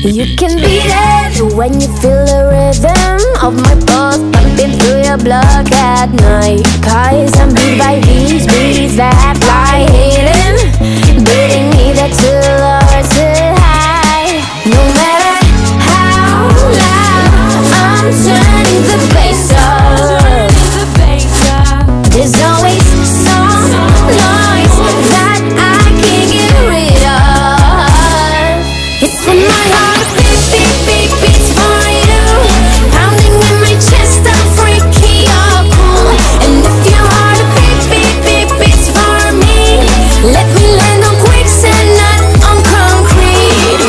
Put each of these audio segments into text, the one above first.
You can beat it when you feel the rhythm of my pulse pumping through your blood at night. 'Cause I'm beat by these beats that fly hidden, beating me that too low to high. No matter how loud I'm turning the bass up, there's always some noise that I can't get rid of. It's when my heart beat, beat, beat, beats for you, pounding in my chest. I'm freaky, you're cool. And if your heart beat, beat, beat, beats for me, let me land on quicksand, not on concrete.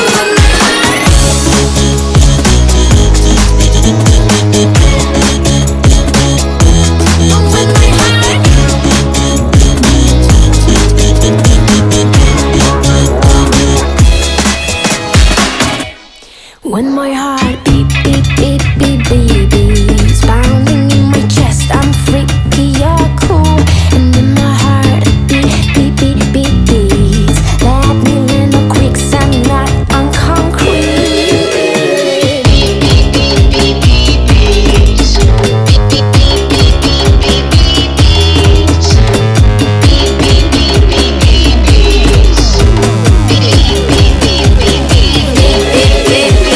When my heart beat, beat, beat, beat, beat, beats, pounding in my chest. I'm freaky, you're cool. And in my heart beat, beat, beat, beat, beats, let me land on quicksand, not on concrete. Beat, beat, beat, beat, beat, beats. Beat, beat, beat, beat, beat, beat, beats. Beat, beat, beat, beat, beat, beats. Beat, beat, beat, beat, beat, beat, beat.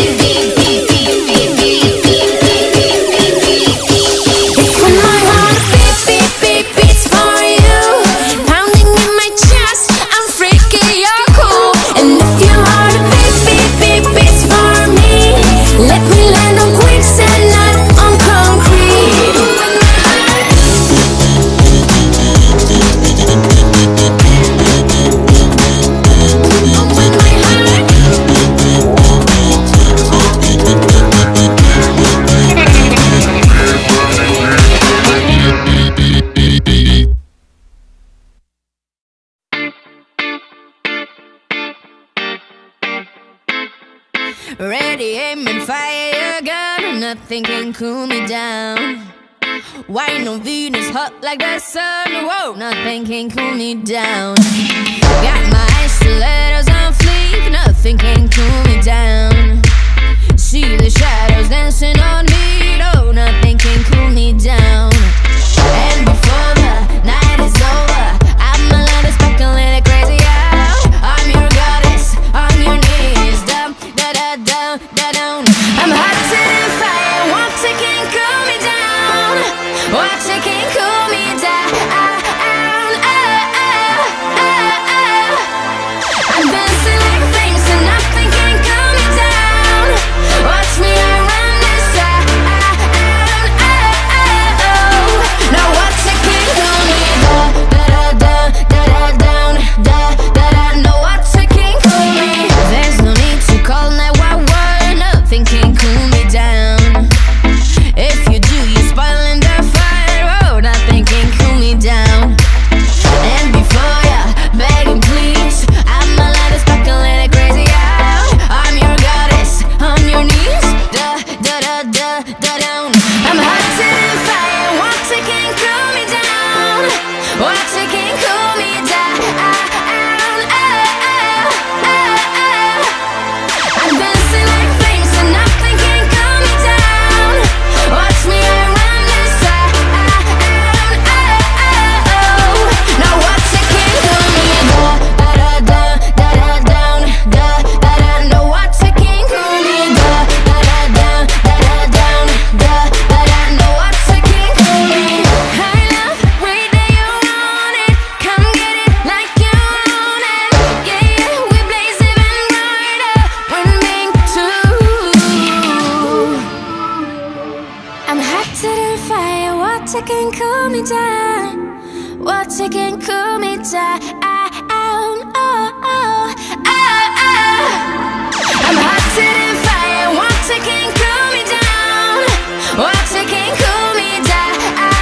Ready, aim, and fire your gun. Nothing can cool me down. Wine on Venus, hot like the sun. Whoa, nothing can cool me down. Got my stilettos on fleek. Nothing can cool me down. See the shadows dancing on me. No, nothing can cool me down. And before the night is over, I'm a little speculating crazy out. I'm your goddess, on your knees, down, da da da da down. I'm hot to the fire, water can cool me down. Water can cool me down. I'm dancing like flames and nothing can cool me down. Watch me, I run this town. Now water can cool me down. Da da da da down, da da da. No water can cool me. There's no need to call 911. Nothing can cool me down. If you do, you're spoiling the fire. Oh, nothing can cool me down. And before ya begging please, I'm a little speculating crazy out. I'm your goddess, on your knees, da da da da da down. I'm hot to the fire, water can cool me down. Water can cool me down. I'm dancing like flames and nothing can cool me down. Watch me, I run this town. Now water can cool me down. Da da da da da down, da da da. No water can cool me down. Da da da da da down, da da da. No water can cool me. I love way that you want it. Come get it like you want it. Yeah yeah, we blaze even brighter when being two. I'm hot to the fire, water can cool me down. Water can cool me down. I'm hot to the fire, water can cool me down. Water can cool me down.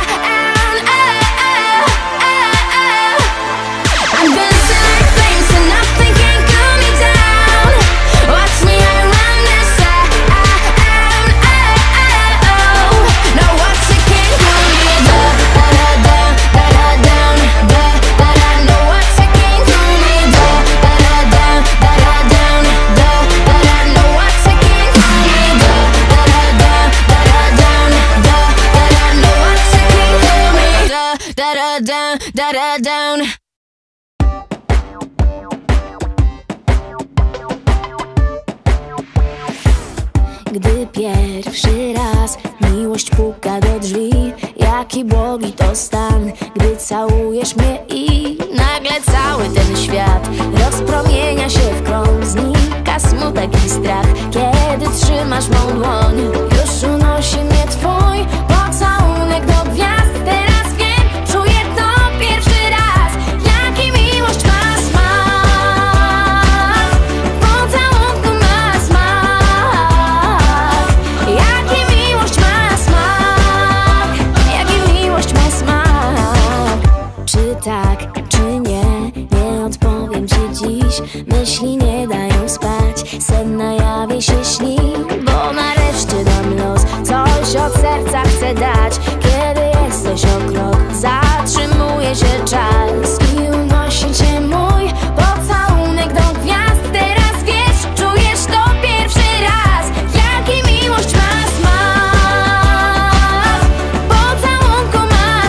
I'm dancing like flames and nothing can cool me down. Watch me, I run this town. No water can cool me down. Da da da da da down, da da da. No water Gdy pierwszy raz miłość puka do drzwi, jaki błogi to stan, gdy całujesz mnie i nagle cały ten świat rozpromienia się w krąg. Znika smutek i strach, kiedy trzymasz mą dłoń. Już unosi mnie twój pocałunek do gwiazd. Teraz wiem, czuję to pierwszy raz, jaki miłość ma smak. Pocałunku ma smak. Jaki miłość ma smak. Jaki miłość ma smak. Czy tak, czy nie, nie odpowiem ci dziś. Myśli nie dają spać, sen na jawie się śni, bo nareszcie dam los. Coś od serca chcę dać, kiedy jesteś o krok. Zatrzymuje się czas i unosi cię mój pocałunek do gwiazd. Teraz wiesz, czujesz to pierwszy raz, jaki miłość ma smak. Pocałunku ma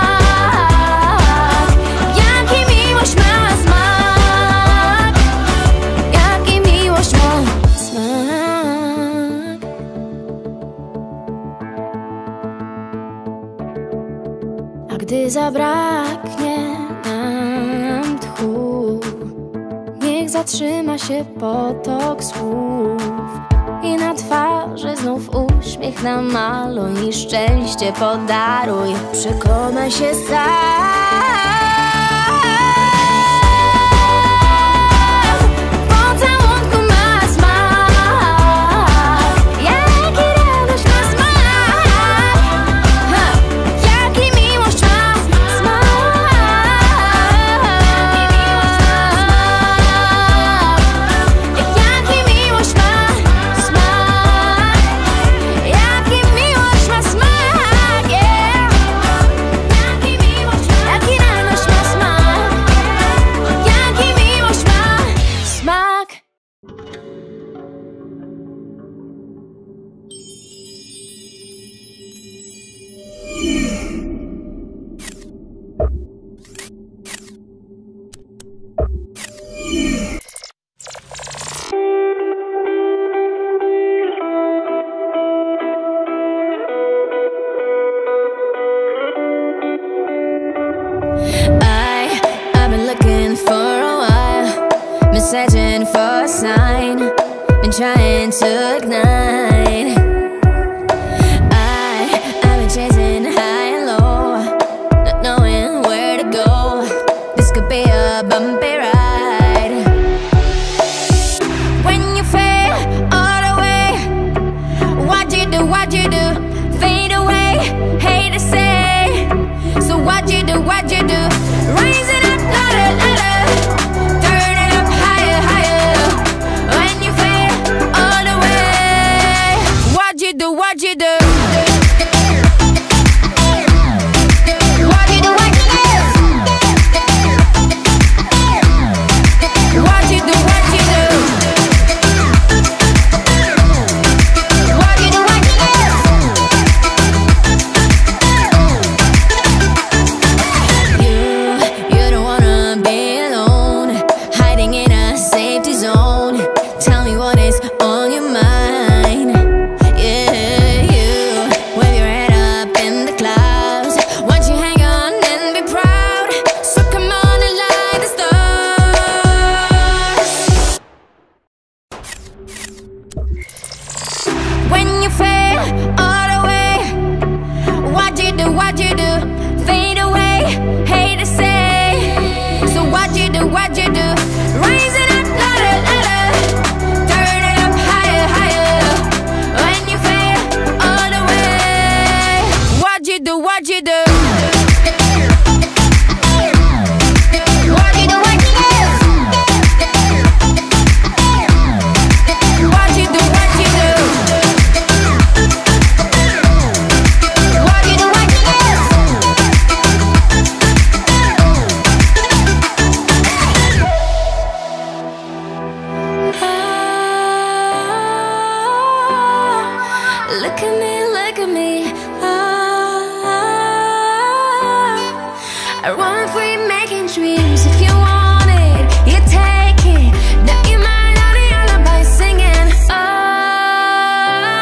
smak. Jaki miłość ma smak. Jaki miłość ma smak. A gdy zabraknie nam tchu, niech zatrzyma się potok słów i na twarzy znów uśmiech namaluj i szczęście podaruj. Przekonaj się sam. Pocałunku ma smak. Jaki radość ma smak. Jaki miłość ma smak. Jaki miłość ma smak. Jaki miłość ma smak. Jaki miłość, jaki radość ma smak. Jaki miłość ma smak. I've been looking for a while, been searching for a sign, been trying to ignite. I've been chasing high and low, not knowing where to go. This could be a bumpy ride. When you fail all the way, what'd you do, what'd you do? Fade away, hate to say. So what'd you do, what'd you do? Raise it up, louder, louder. Turn it up higher, higher. When you fail all the way, what'd you do, what'd you do? What'd you do, what'd you do? What'd you do, what'd you do? What'd you do, what'd you do? You don't wanna be alone, hiding in a safety zone. Tell me what is on your mind. Yeah, you wave your head up in the clouds. Won't you hang on and be proud? So come on and light the stars. When you fail all the way, what'd you do, what'd you do? Fade away, hate to say. So what'd you do, what'd you do? Raise it up, louder, louder. Turn it up higher, higher. When you fail all the way, what'd you do, what'd you do? What'd you do, what'd you do? What'd you do, what'd you do? What'd you do, what'd you do? Look at me, look at me. I run free, making dreams. If you want it, you take it. Now you might not the alibi singing. Oh,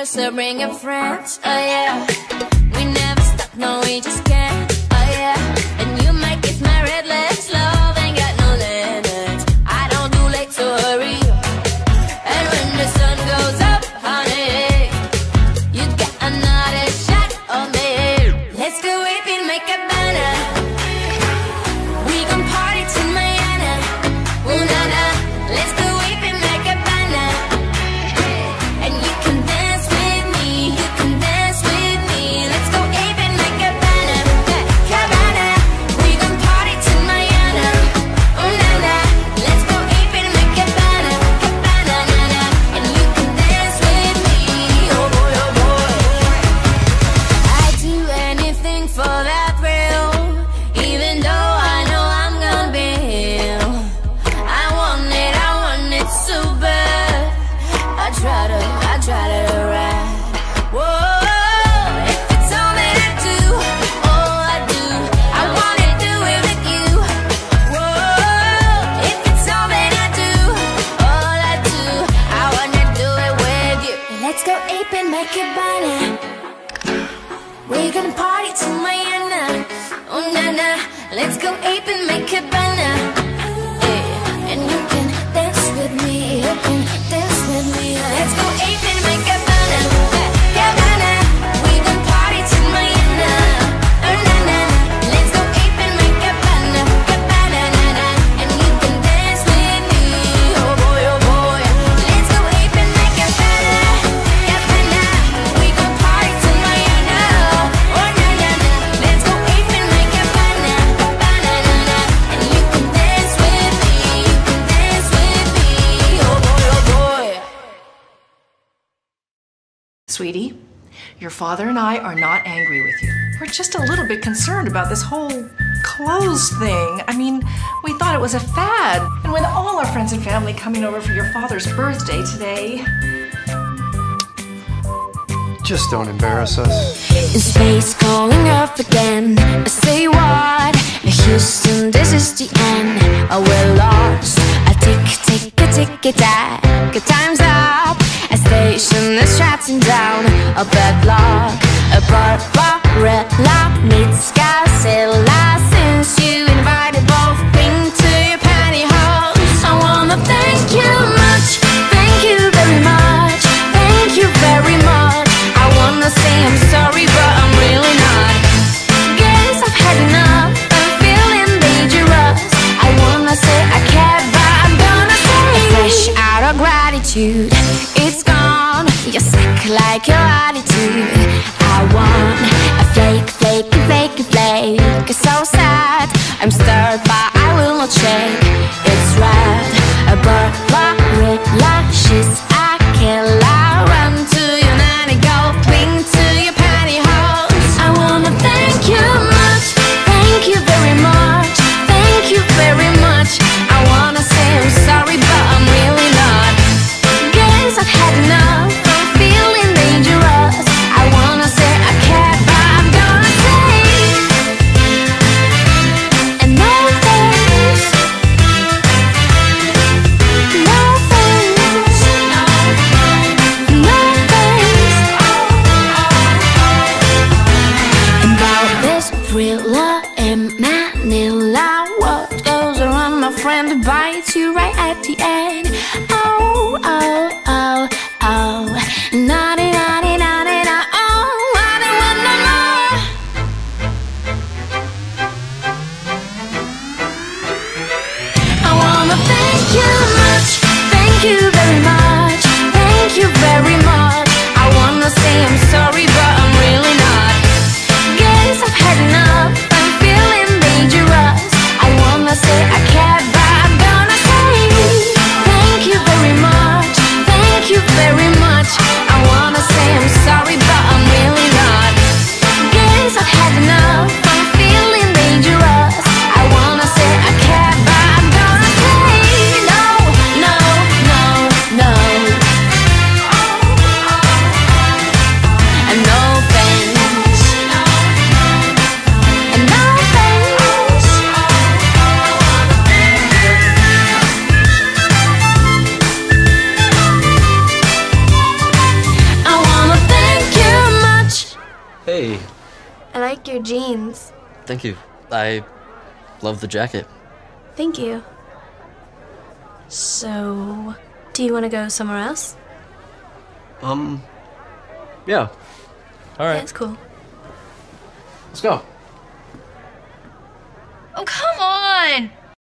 so bring your friends, oh yeah. We never stop, no, we just can't, oh yeah. And you might kiss my red lips, love ain't got no limits. I don't do late, so hurry. And when the sun goes up, honey, you got another shot on me. Let's go ape and make a banner. We gon' party till Mayana, ooh na na. Let's go ape and make a banner. And you can dance with me, you can dance with me. Let's go ape and make a banner, cabana. We gon' party till Mayana, ooh na na. Let's go ape and make a banner, cabana na na. And you can dance with me, oh boy, oh boy. I'd do anything for that thrill, even though I know I'm gonna be ill. I want it so bad. I try to ride. Whoa, if it's all that I do, all I do, I wanna do it with you. Whoa, if it's all that I do, all I do, I wanna do it with you. Let's go ape and make it banner. We're gonna party till Mayana, oh na na. Let's go ape and make it banner. Yeah. And you can dance with me, you can dance with me. Let's go ape and make a banner, cabana. We gon' party till Mayana, oh na na. Let's go ape and make a banner, cabana na na. And you can dance with me, oh boy, oh boy. Let's go ape and make a banner, cabana. We gon' party till Mayana, oh na na na. Let's go ape and make a banner, cabana na na. And you can dance with me, you can dance with me, oh boy, oh boy. Sweetie, your father and I are not angry with you. We're just a little bit concerned about this whole clothes thing. I mean, we thought it was a fad. And with all our friends and family coming over for your father's birthday today. Just don't embarrass us. In space, calling up again. I say what? Houston, this is the end. We're lost. I tick, tack. Time's up. A station is shutting down. A padlock, a Barbarella meets Godzilla. Since you invited both pink to your pantyhose, I wanna thank you much. Thank you very much. Thank you very much. I wanna say I'm sorry, but I'm really not. Guess I've had enough. I'm feeling dangerous. I wanna say I care, but I'm gonna say a fresh out of gratitude. It's gone. You suck like your attitude. I want a flake. So sad. I'm stirred, but I will not shake. It's red. A Barbarella, she's a killer. Run to your nanny, go cling to your pantyhose. I wanna thank you much. Thank you very much. Thank you very much. I wanna say I'm sorry, but I'm really not. Guess I've had enough. I'm feeling dangerous. I wanna say I care, but I'm gonna say and no thanks. No thanks. No thanks. About this thriller in Manila, what goes around, my friend, bites you right at the end. Oh, oh, oh, oh. Naughty, naughty, naughty, naughty. Oh, I don't want no more. I wanna thank you much. Thank you very much. Thank you very much. I wanna say I'm sorry, but I'm really not. Guess I've had enough. I'm feeling dangerous. I wanna say I care, but I'm gonna say thank you very Thank you. I love the jacket. Thank you. So, do you want to go somewhere else? Yeah. All right. That's cool. Let's go. Oh, come on!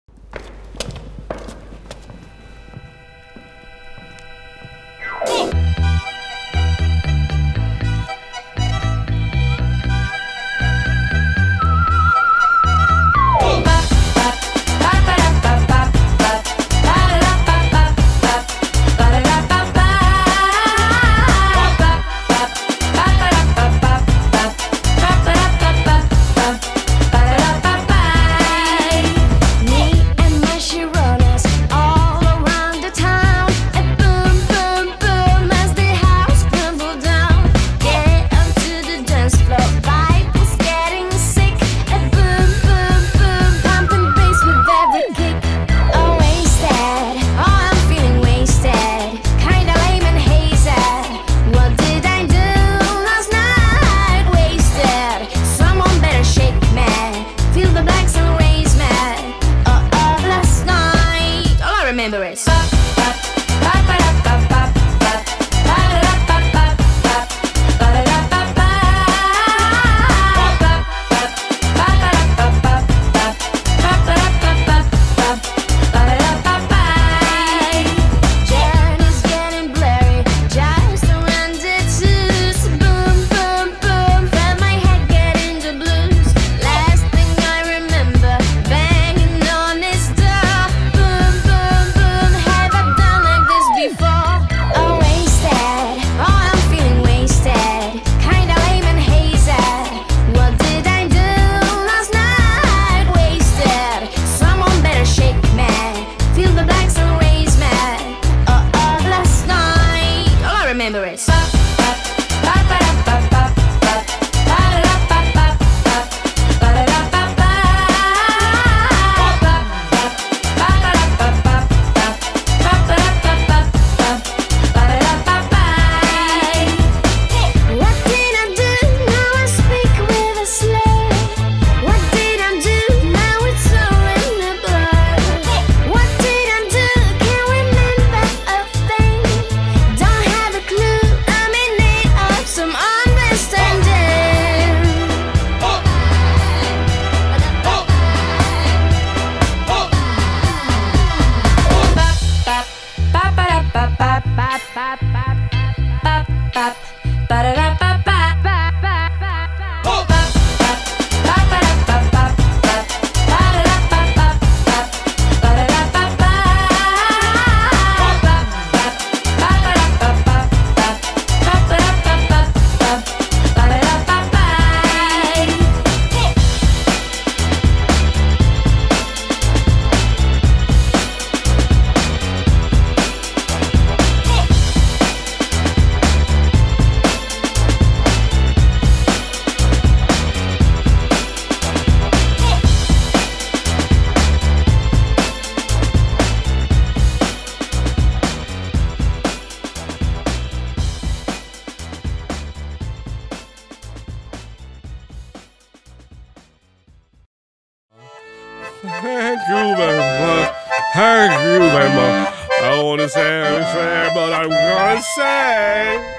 Thank you very much. Thank you very much. I don't want to say anything, but I'm gonna say.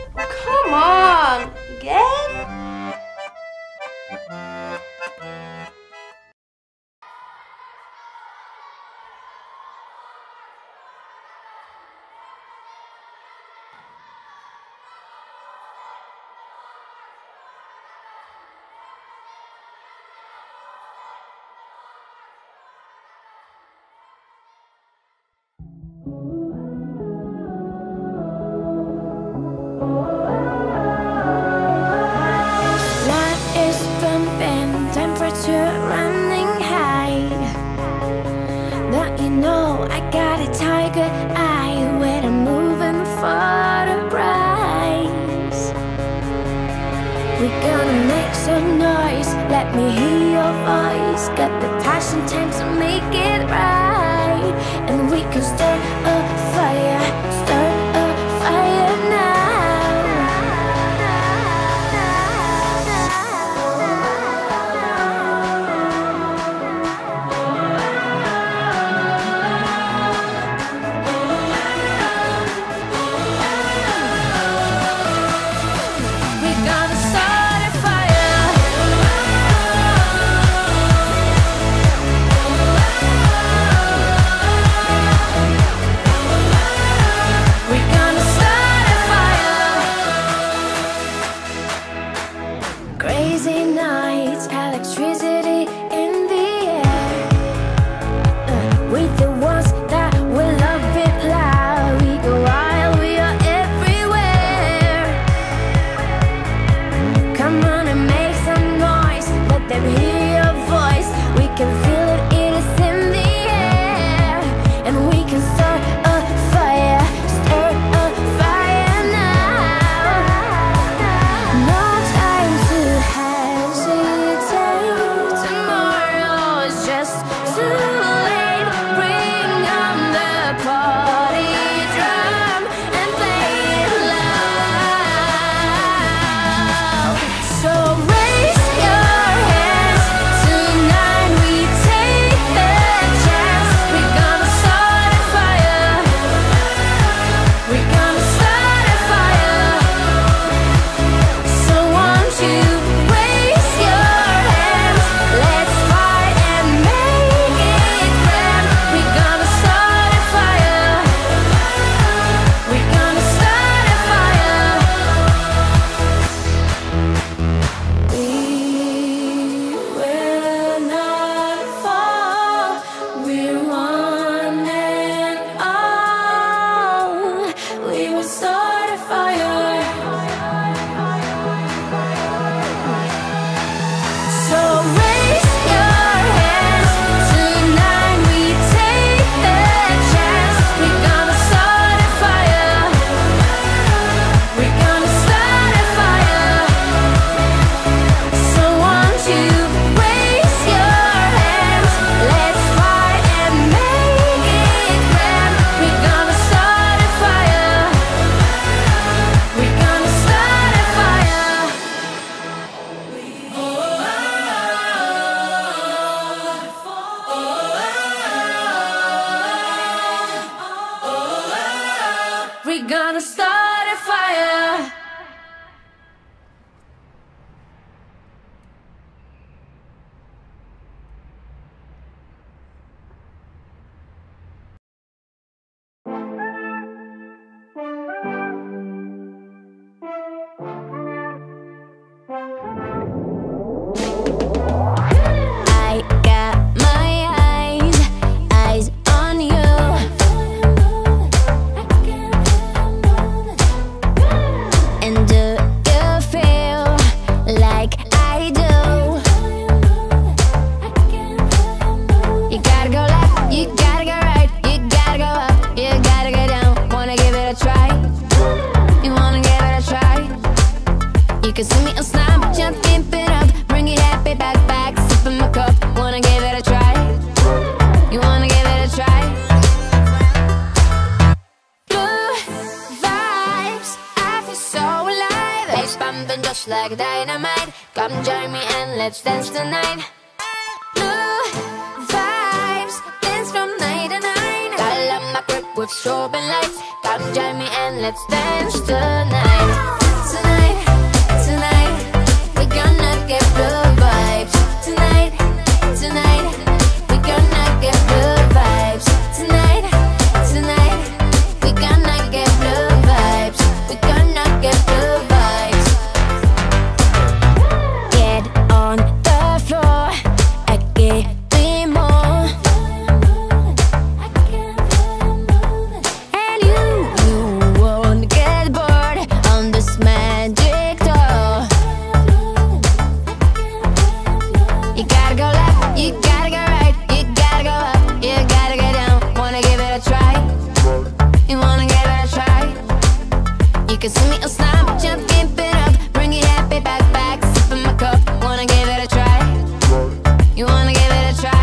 Come on, again? Running high. Don't you know I got a tiger eye when I'm moving for the prize? We're gonna make some noise, let me hear your voice. Got the passion, time to make it right. And we can start a fire, start a fire now. like dynamite. Come join me and let's dance tonight. Blue vibes, dance from 9 to 9. Call up my crib with strobing lights. Come join me and let's dance tonight. Tonight, tonight, we gonna get blue vibes. Tonight, tonight, we gonna get blue vibes. Tonight, tonight, we gonna get blue vibes. We gonna get blue vibes. Get on the floor, I get me more. And you won't get bored on this magic door. You gotta go left, you gotta go right, you gotta go up, you gotta go down. Wanna give it a try? You wanna give it a try? You can see me on Snapchat, keep it up, bring it happy back, sipping my cup. Wanna give it a try? You wanna give it a try?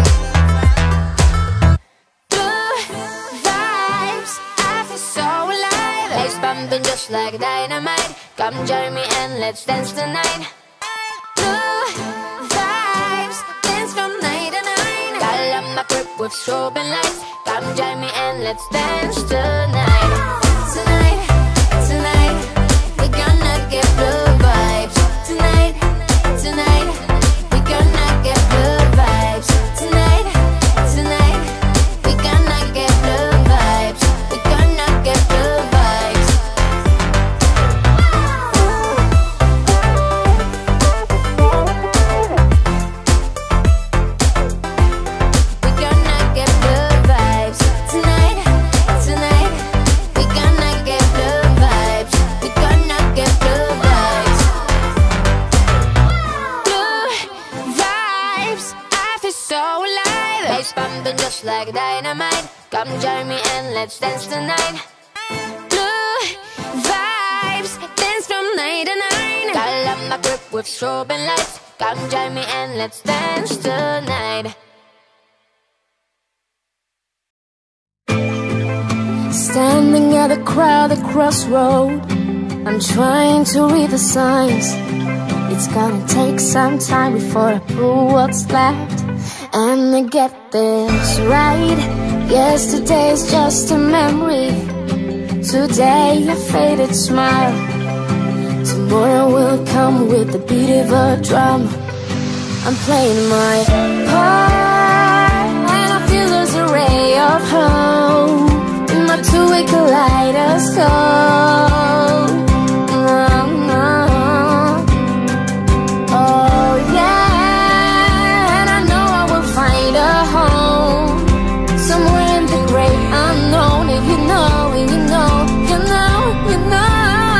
Blue vibes, I feel so alive. Bass bumping just like dynamite. Come join me and let's dance tonight. Blue vibes, dance from 9 to 9. Call up my crib with strobing lights. Come join me and let's dance tonight. Tonight, tonight, we gonna get blue vibes. Tonight, tonight, we gonna get blue vibes. Tonight, tonight, we gonna get blue vibes. We gonna get blue vibes. We gonna get blue vibes. Tonight, tonight, we gonna get blue vibes. We gonna get blue vibes. Blue vibes, I feel so alive. Bass bumping just like dynamite. Come join me and let's dance tonight. Blue vibes, dance from 9 to 9. Call up my crib with strobing lights. Come join me and let's dance tonight. Standing at a crowded crossroad, I'm trying to read the signs. It's gonna take some time before I pull what's left and to get this right. Yesterday's just a memory, today a faded smile. Tomorrow will come with the beat of a drum. I'm playing my part, and I feel there's a ray of hope in my two-way kaleidoscope. Oh yeah, and I know I will find a home somewhere in the great unknown. And you know, and you know, you know, you know,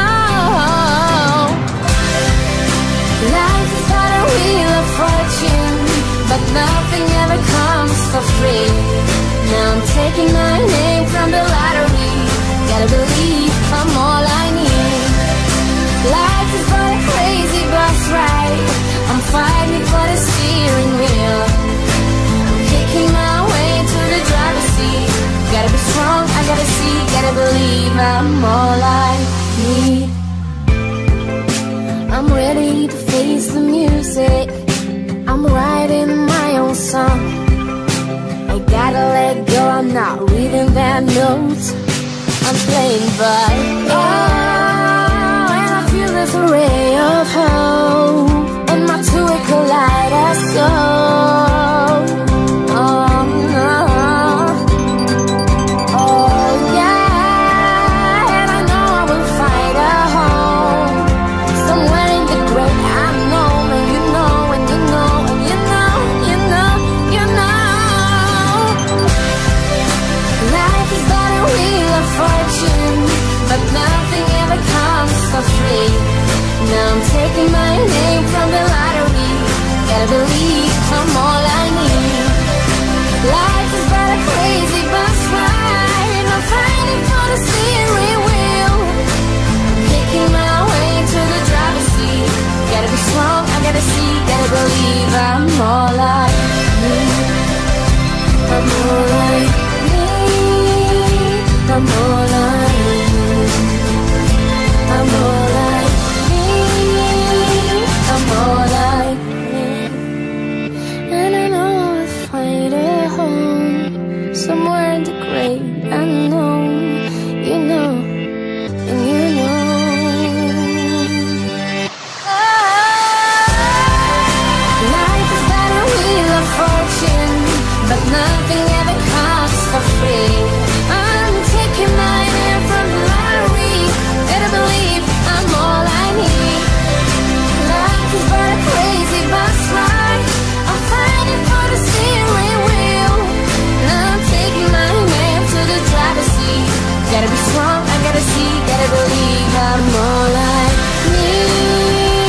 life is but a wheel of fortune, but nothing ever comes for free. Now I'm taking my name from the lottery. Gotta believe I'm all I need. Life is but a crazy bus ride. I'm fighting for the steering wheel. I'm kicking my way to the driver's seat. Gotta be strong, I gotta see, gotta believe I'm all I need. I'm ready to face the music. I'm writing my own song. I gotta let go, I'm not reading that notes. I'm playing by oh, and I feel there's a ray of hope in my two-way kaleidoscope. Oh no, oh yeah, and I know I will find a home somewhere in the great unknown. And you know, and you know, and you know, you know, you know, life is but a wheel of fortune, but nothing ever comes for free. Now I'm taking my name from the lottery. Gotta believe I'm all I need. Life is but a crazy bus ride. I'm fighting for the steering wheel. I'm picking my way to the driver's seat. Gotta be strong, I gotta see, gotta believe I'm all I need. I'm all I need. I'm all I need. I'm all I need. but nothing ever comes for free. I'm taking my hand from my reach. Better believe I'm all I need. Life is but a crazy bus ride. I'm fighting for the steering wheel. Now I'm taking my hand to the driver's seat. Gotta be strong, I gotta see, gotta believe I'm all I need.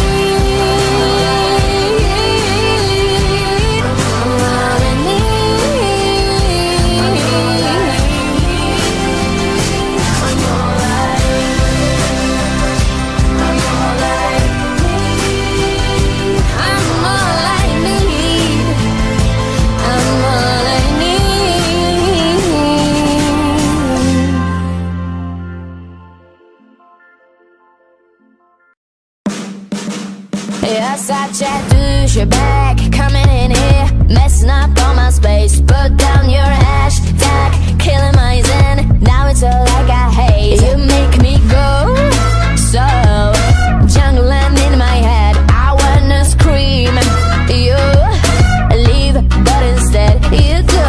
You're such a douchebag coming in here, messing up all my space. Put down your hashtag, killing my zen. Now it's all like I hate. You make me go so jungling in my head. I wanna scream, you leave, but instead you go.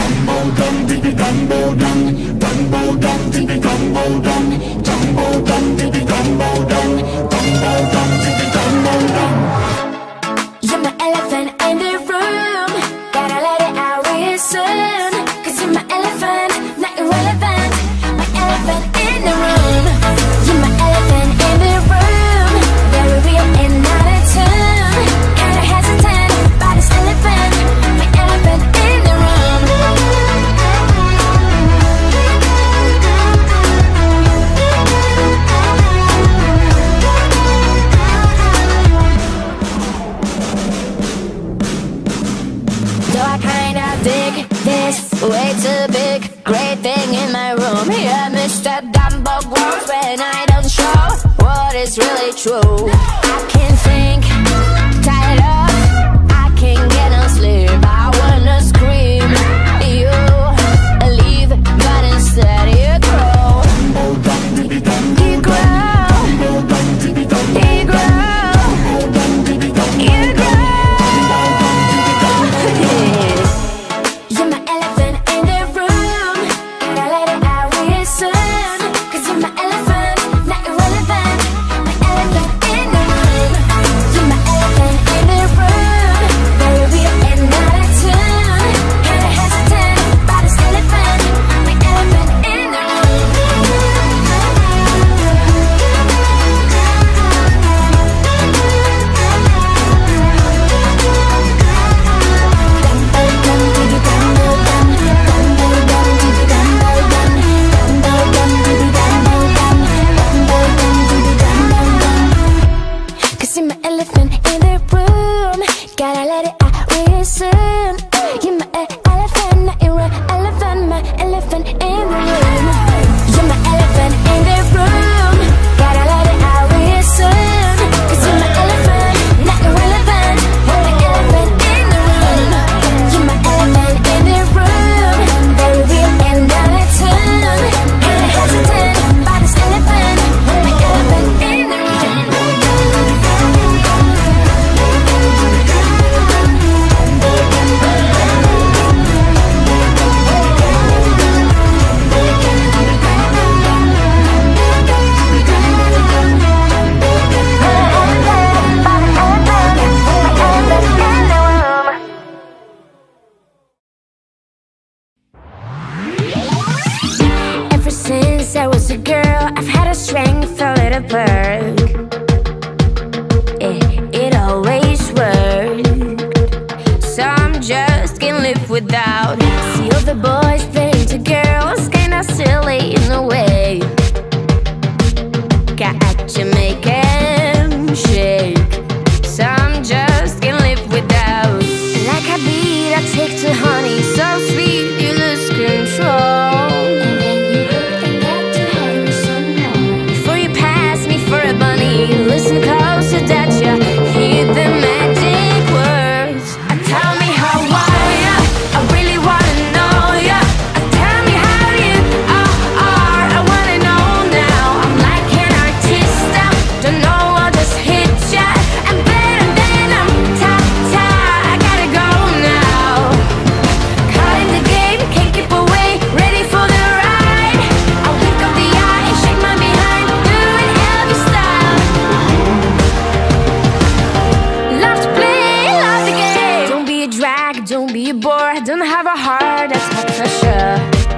You're my elephant in the room. Gotta let it out real soon. 'Cause you're my elephant, not irrelevant. My elephant in the room. You're my elephant in the room. Very real and not a tune. Kinda hesitant about this elephant. My elephant in the room. Though I kinda dig this way too big, great thing in my room. Yeah, Mr. Dumbo grows when I don't show what is really true. I can't think, tired up, I can't get no sleep. I wanna scream, you leave, but instead you grow. You grow, you grow, you grow. You're my elephant in the room. Gotta let it out real soon. 'Cause you're my elephant, not irrelevant. My elephant in the room. You're my elephant in the room. Very real and not a tune. Kinda hesitant about this elephant. My elephant in the room. Cause you're my elephant in the room. Gotta let it out real soon. You're my elephant, not irrelevant. My elephant in the room. You're my elephant in the room. Gotta let it out real soon. 'Cause you're my elephant, not irrelevant. My elephant in the room. You're my elephant in the room. Very real and not a tune. Kinda hesitant about this elephant. My elephant in the room. Ever since I was a girl, I've had a strength, a little perk. It always worked. Some just can't live without. See all the boys playing to girls, kinda silly in a way. Got to make 'em shake. Some just can't live without. Like a beat, I take to honey, so sweet you lose control. And then you look and get to have me some more. Before you pass me for a bunny, listen closer that you hear the magic words. Tell me how are ya? I really wanna know ya. you bored, don't have a heart, that's not for sure.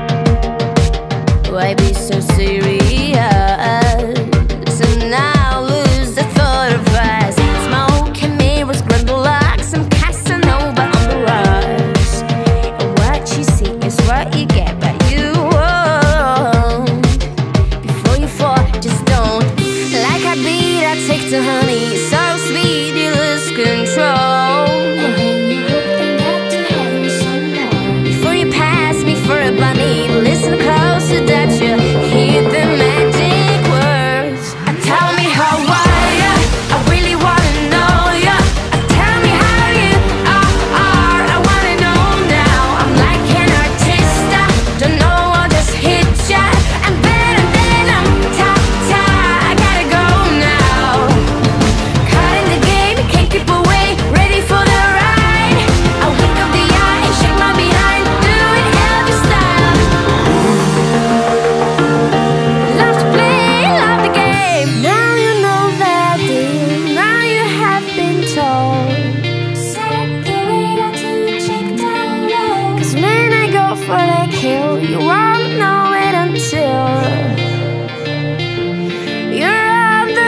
Why be so serious? And now lose the thought of us. Smoke and mirrors, grumble like some Casanova on the rocks. And what you see is what you get, but you won't. Before you fall, just don't. Like a bee that takes the honey, so sweet you lose control. Before you pass me for a bunny, listen closer that you hear the magic words. Tell me how are you? I really wanna know you. Tell me how you are. I wanna know now. I'm like an artist. I don't know, I'll just hit ya. I'm better than I'm ta-ta. I gotta go now. Caught in the game, can't keep away. Ready for the ride. I wink of the eye, shake my behind. Do it Elvis style. Love to play, love the game. Now you know that deal. Now you have been told. Set the radar to check down low. 'Cause when I go for the kill, you won't know it until you're on the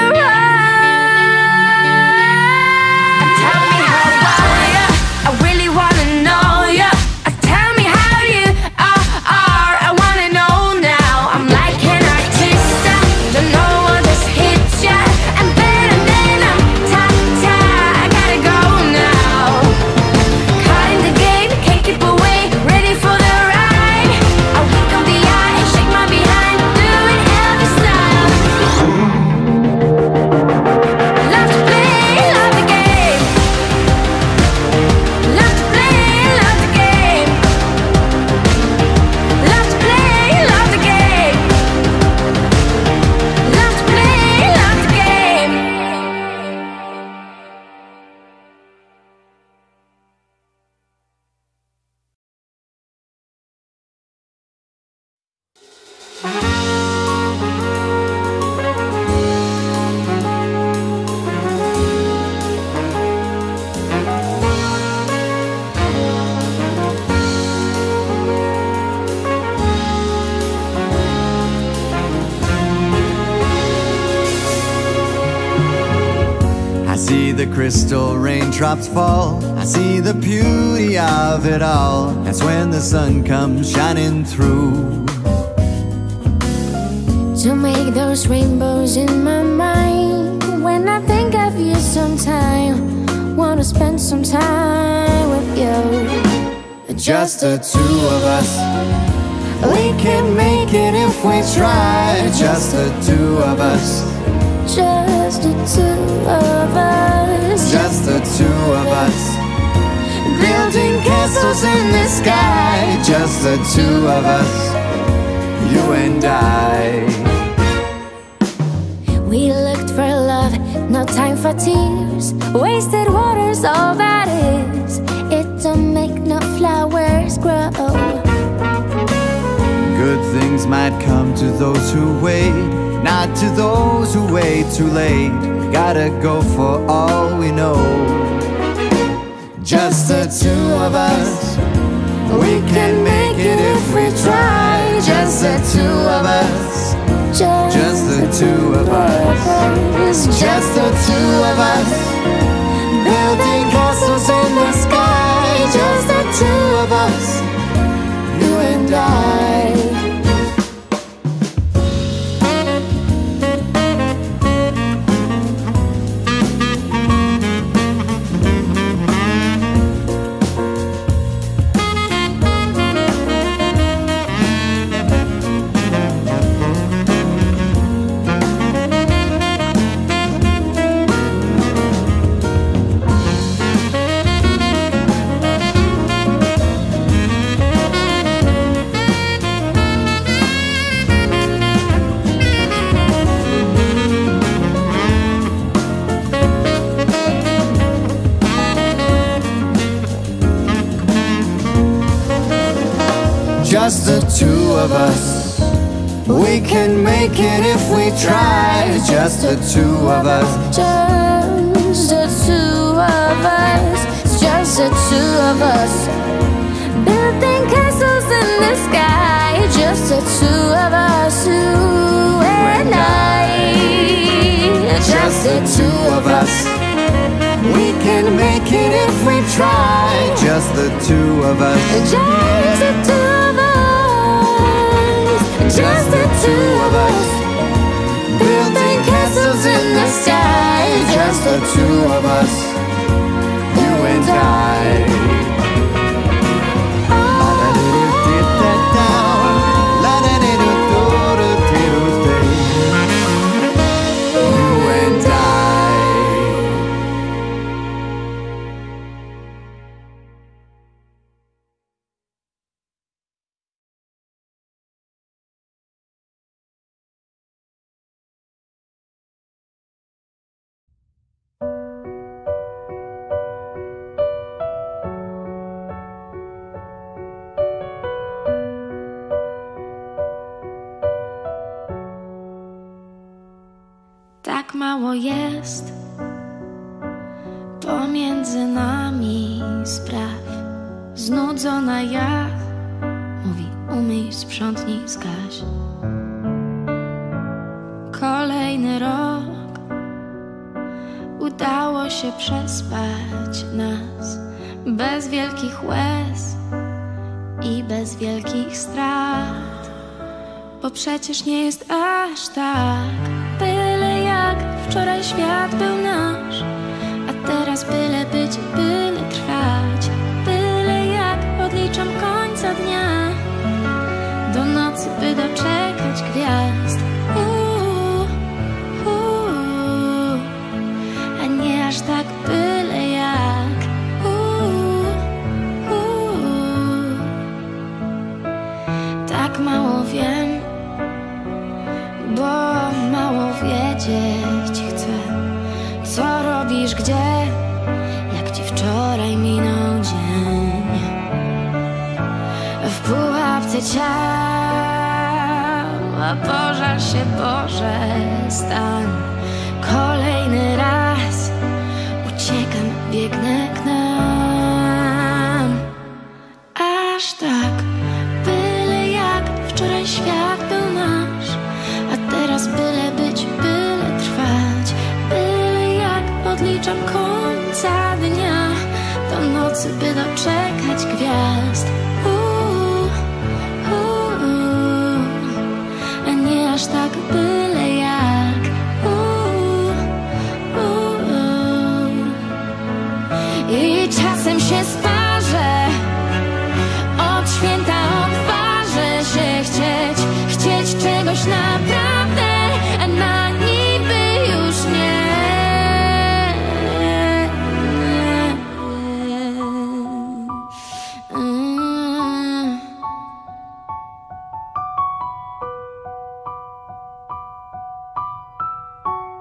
run. Tell me how are you? I really wanna know you. Tell me how you are. I wanna know now. I'm like an artist. I don't know, I'll just hit ya. I'm better than I'm ta-ta. I gotta go now. Caught in the game, can't keep away. Ready for the ride. I wink of the eye, shake my behind. Do it Elvis style. Love to play, love the game. Love to play, love the game. Love to play, love the game. Love to play, love the game. I see the crystal raindrops fall. I see the beauty of it all. That's when the sun comes shining through. To make those rainbows in my mind. When I think of you sometime, wanna spend some time with you. Just the two of us. We can make it if we try. Just the two of us. Just the two of us. Just the two of us. Building castles in the sky. Just the two of us. You and I. We looked for love, no time for tears. Wasted water's all that is. It don't make no flowers grow. Good things might come to those who wait, not to those who wait too late. Gotta go for all we know. Just the two of us. We can make it if we try. Just the two of us. Just the two of us. Just the two of us. Building castles in the sky. Just the two of us. You and I. Just the two of us. We can make it if we try. Just the two of us. Just the two of us. Just the two of us. the sky. Just the two of us, you and I. Just the two of us. We can make it if we try. Just the two of us. Just the two of us. Just the two of us. Building castles in the sky. Just the two of us. You and I. Tak mało jest pomiędzy nami spraw. Znudzona ja mówi: umyj, sprzątnij, zgaś. Kolejny rok udało się przespać nas bez wielkich łez i bez wielkich strat. Bo przecież nie jest aż tak byle jak wczoraj świat był nasz, a teraz byle być, byle trwać. Byle jak odliczam końca dnia do nocy, by doczekać gwiazd. A nie aż tak byle jak. Tak mało wiem, bo mało wiedzieć chcę. Co robisz, gdzie, jak ci wczoraj minął dzień. W pułapce ciała pożar się, Boże, stań. Kolejny raz uciekam, biegnę k nam. Aż tak byle jak wczoraj świat był nasz, a teraz byle być, byle trwać. Byle jak odliczam końca dnia do nocy, by doczekać gwiazd. A nie aż tak byle jak. I czasem się sparzę, od święta odważę się chcieć czegoś naprawdę, a na niby już nie.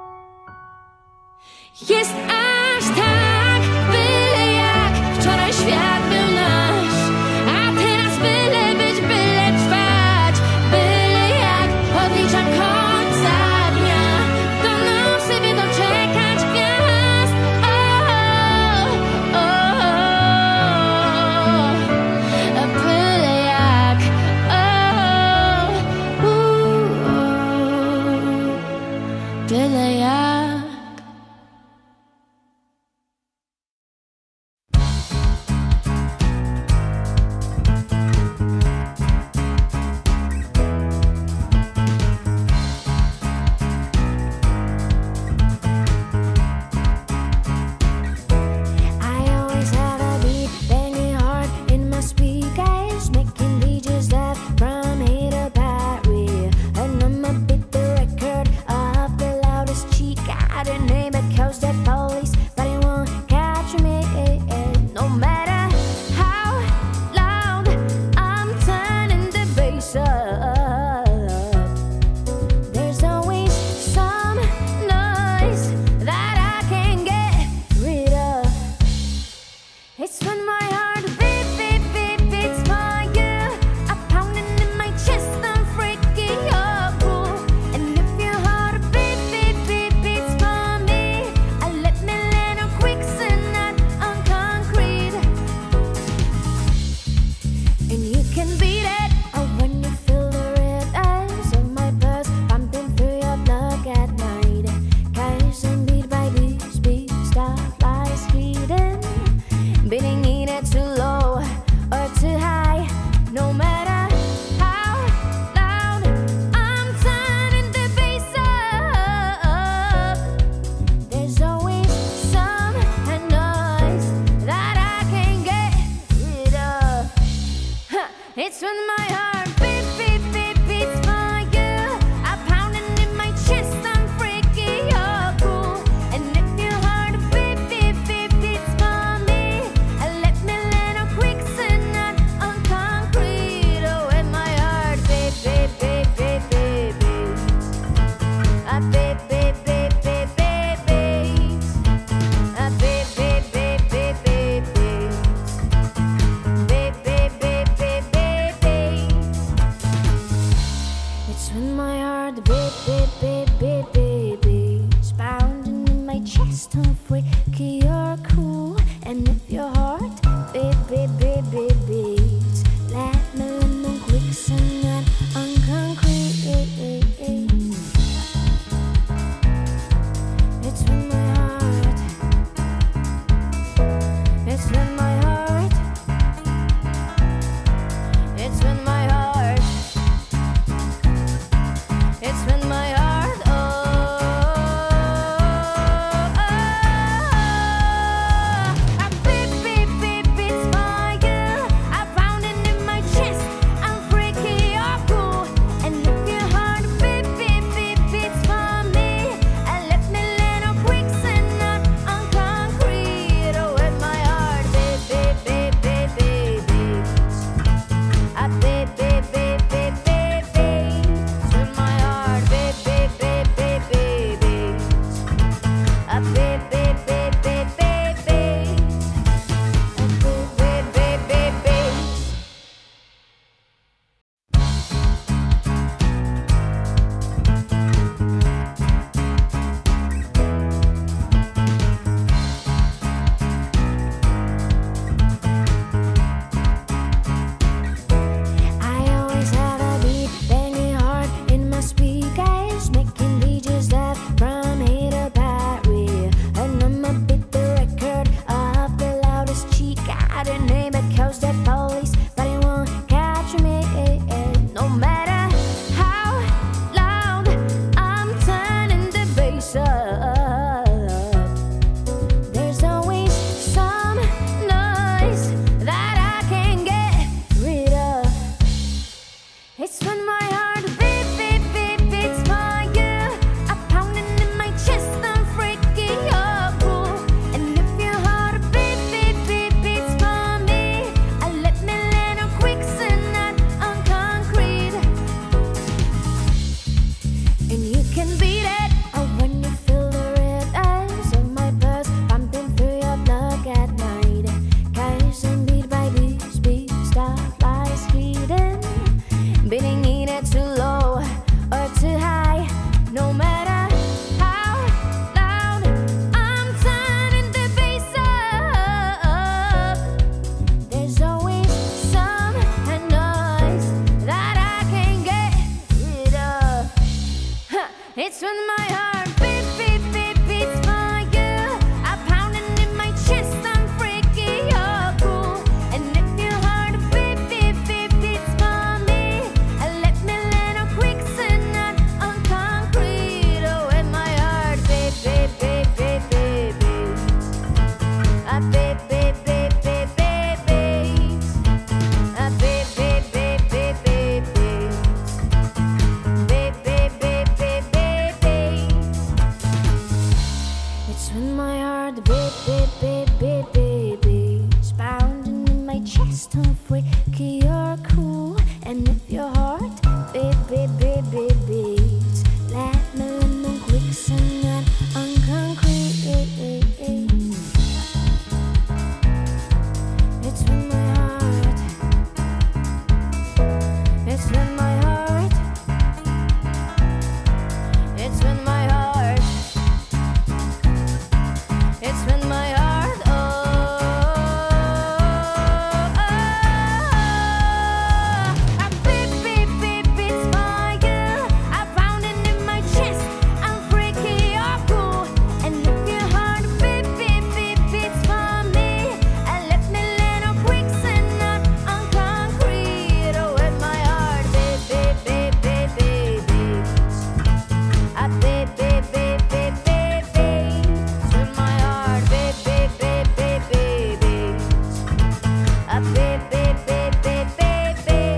Jest aż tak byle jak wczoraj świat It's when my heart beat, beat, beat, beats for you. I'm pounding in my chest, I'm freaky, you're cool. And if your heart beat, beat, beat, beats for me, let me land on quicksand, not on concrete. Oh, when my heart beat, beat, beat, beat, beat, beats. I beat, beat, beat, beat, beat, beats. I beat, beat, beat, beat, beat, beats. Beat, beat, beat, beat, beat, beats. It's when my heart beat, beat, beat, beat, beat, beats. Pounding in my chest, I'm freaky, you're cool. And if your heart beat, beat, beat, beat, beats, let me land on quicksand, not on concrete. It's when my heart, it's when my heart, it's when my heart, it's when my heart, oh, I beat, beat, beat, beats for you. I'm pounding in my chest, I'm freaky, you're cool. And if your heart beat, beat, beat, beats for me, let me land on quicksand, not on concrete. Oh, when my heart beat, beat, beat, beat, beat, beats. I beat, beat, beat, beat, beat, beats. When my heart beat, beat, beat, beat, beat, beats. I beat, beat, beat, beat, beat, beats. I beat, beat, beat, beat, beats. I always have a beat banging hard in my speakers, making DJs laugh from here to Paris. And I'ma beat the record of the loudest cheek. Got a name that calls the police, but it won't catch me. No matter how loud I'm turning the bass up, there's always some noise that I can't get rid of. It's when my heart beat, beat, beat, beats for you. I'm pounding in my chest, I'm freaky, you're cool. And if your heart beat, beat, beat, beats for me, let me land on quicksand, not on concrete. And you can beat it when you feel the rhythms of my pulse pumping through your blood at night. Cause I'm beat by beats, beat, starlights hidden, beating either too low or too high. No matter how loud I'm turning the bass up, there's always some noise that I can't get rid of. It's when my heart beat, beat, beat, beats for you. I'm pounding in my chest, I'm freaky, you're cool. And if your heart beat, beat, beat, beats for me, let me land on quicksand, not on concrete. Oh, when my heart beat, beat, beat, beat, beat, beats. I beat, beat, beat, beat, beat, beats. I beat, beat, beat, beat, beat, beats. Beat, beat, beat, beat, beat, beats. It's when my heart beat, beat, beat, beat, beat, beats. Pounding in my chest, I'm freaky, you're cool. And if your heart beat, beat, beat, beat, beats, let me land on quicksand, not on concrete. It's when my heart, it's when my heart, it's when my heart, it's when my heart, oh, I beat, beat, beat, beats for you. I'm pounding in my chest, I'm freaky, you're cool. And if your heart beat, beat, beat, beats for me, let me land on quicksand, not on concrete. Oh, when my heart beat, beat, beat, beat, beat, beats. I beat, beat, beat, beat, beat, beats. When my heart beat, beat, beat, beat, beat, beats. I beat, beat, beat, beat, beat, beats.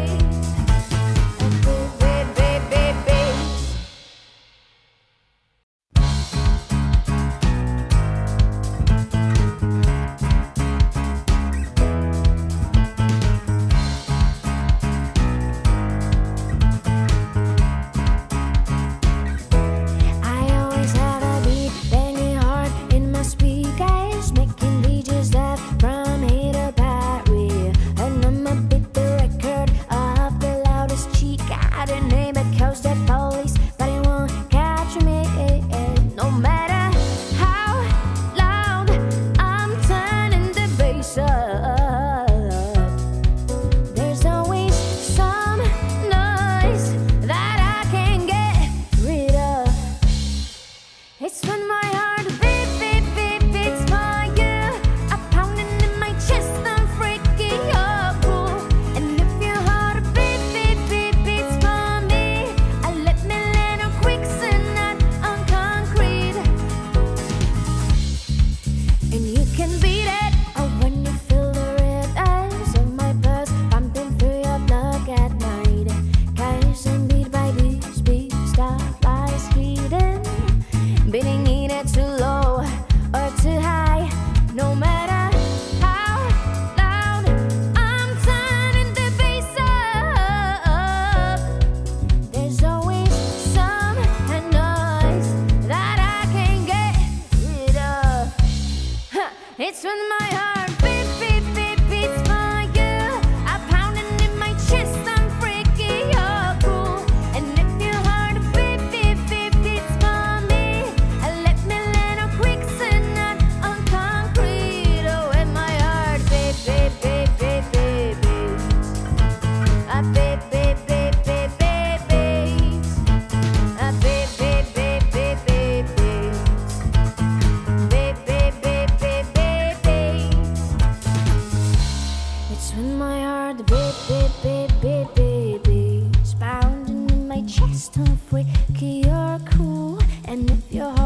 It's when my heart beat, beat, beat, beat, beat, beats pounding in my chest. I'm freaky, you're cool, and if your